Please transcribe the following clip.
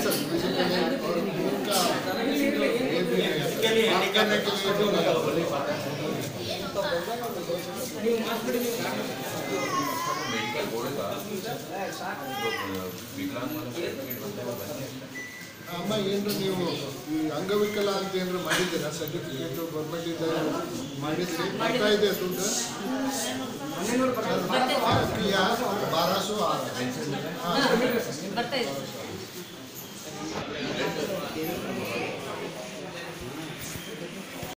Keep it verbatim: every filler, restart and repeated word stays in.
sir physically और उनका ये भी बात करने के लिए जो मेडिकल बोर्ड का विकलांग ಅಮ್ಮ ಏನು ನೀವು ಈ ಅಂಗವಿಕಲ ಅಂತ ಏನಾದ್ರು ಮಾಡಿದ್ದೀರಾ ಸರ್ಟಿಫಿಕೇಟ್ ಗೌರ್ಮೆಂಟ್ ಇಂದ ಮಾಡಿದ್ರಿ ಬರ್ತಾ ಇದೆ ದುಡ್ಡು ಬಾರಾ ಸौ आ रहा है